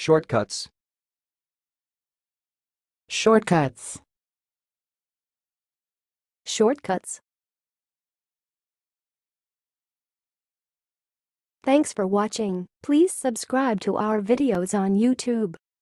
Shortcuts. Shortcuts. Shortcuts. Thanks for watching. Please subscribe to our videos on YouTube.